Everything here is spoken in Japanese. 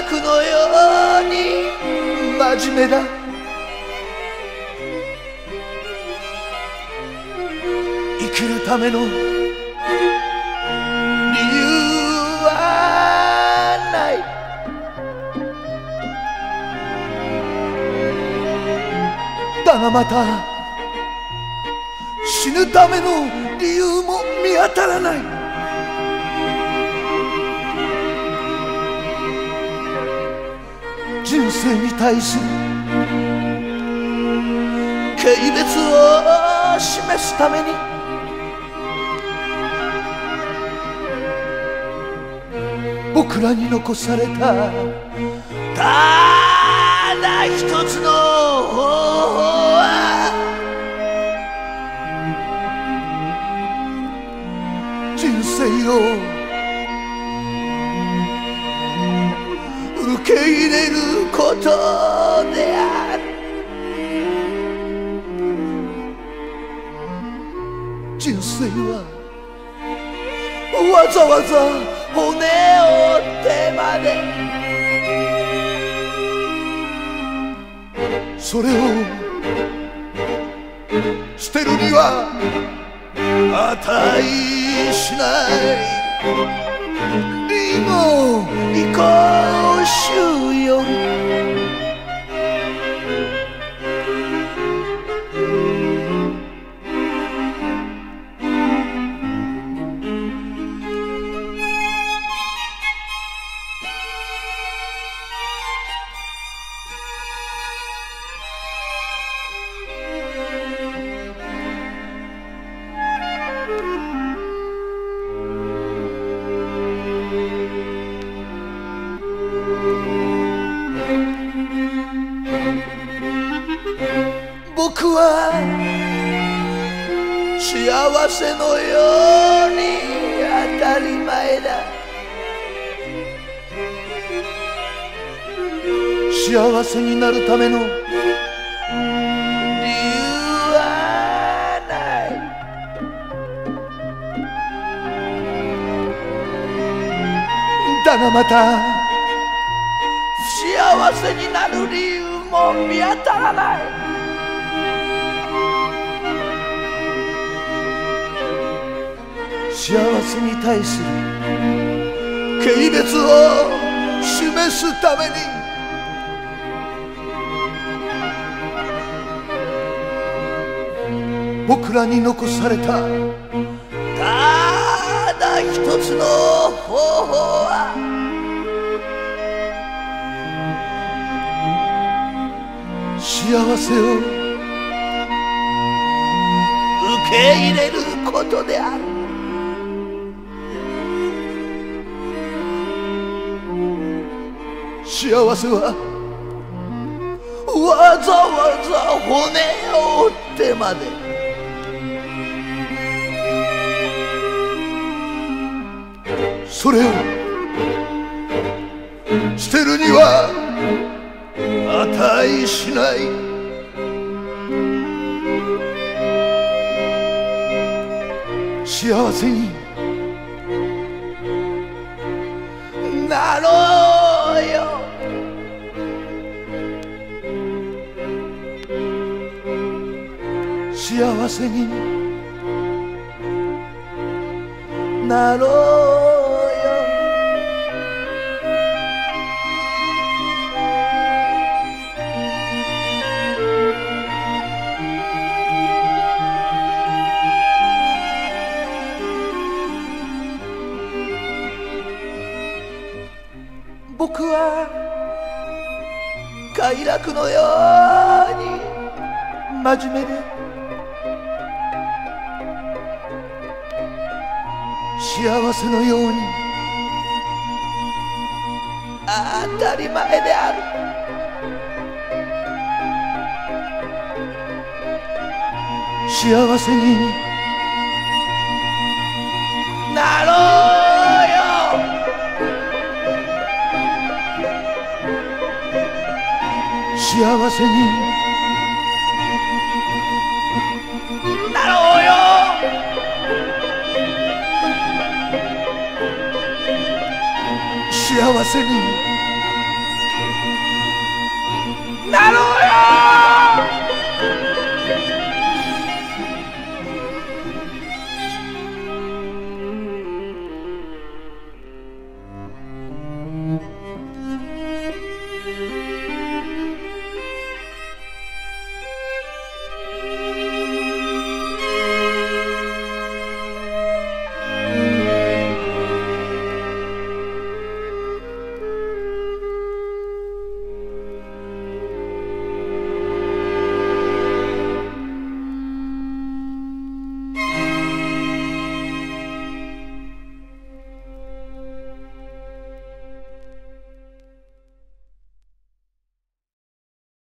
楽のように真面目だ。生きるための理由はない。だがまた死ぬための理由も見当たらない。人生に対する軽蔑を示すために僕らに残されたただ一つの方法は人生を受け入れることである。人生はわざわざ骨を折ってまでそれを捨てるには値しない利も移行収よ。僕は幸せのように当たり前だ。幸せになるための理由はない。だがまた幸せになる理由も見当たらない。幸せに対する軽蔑を示すために僕らに残されたただ一つの方法は幸せを受け入れることである。幸せはわざわざ骨を折ってまでそれを捨てるには値しない幸せになろうよ。幸せになろうよ。僕は快楽のように真面目で幸せのように当たり前である。幸せになろうよ。幸せになろうよ。幸せに